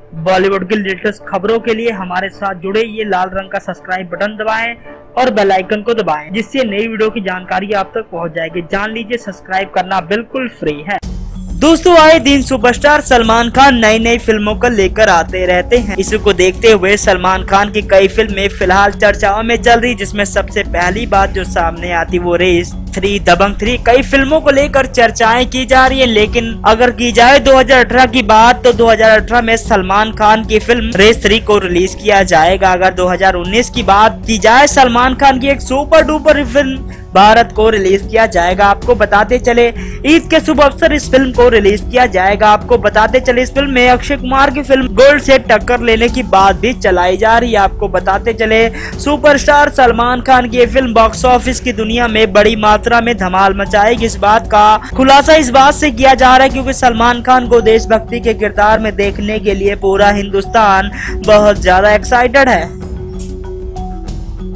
बॉलीवुड की लेटेस्ट खबरों के लिए हमारे साथ जुड़े, ये लाल रंग का सब्सक्राइब बटन दबाएं और बेल आइकन को दबाएं, जिससे नई वीडियो की जानकारी आप तक पहुंच जाएगी। जान लीजिए, सब्सक्राइब करना बिल्कुल फ्री है। दोस्तों, आए दिन सुपरस्टार सलमान खान नई नई फिल्मों को लेकर आते रहते हैं। इसी को देखते हुए सलमान खान की कई फिल्में फिलहाल चर्चाओं में चल रही, जिसमें सबसे पहली बात जो सामने आती वो रेस 3, दबंग 3। कई फिल्मों को लेकर चर्चाएं की जा रही है, लेकिन अगर की जाए 2018 की बात तो 2018 में सलमान खान की फिल्म रेस 3 को रिलीज किया जाएगा। अगर 2019 की बात की जाए, सलमान खान की एक सुपर डुपर फिल्म भारत को रिलीज किया जाएगा। आपको बताते चले, ईद के शुभ अवसर इस फिल्म को रिलीज किया जाएगा। आपको बताते चले, इस फिल्म में अक्षय कुमार की फिल्म गोल्ड से टक्कर लेने की बात भी चलाई जा रही है। आपको बताते चले, सुपरस्टार सलमान खान की ये फिल्म बॉक्स ऑफिस की दुनिया में बड़ी मात्रा में धमाल मचाएगी। इस बात का खुलासा इस बात से किया जा रहा है क्योंकि सलमान खान को देशभक्ति के किरदार में देखने के लिए पूरा हिंदुस्तान बहुत ज्यादा एक्साइटेड है।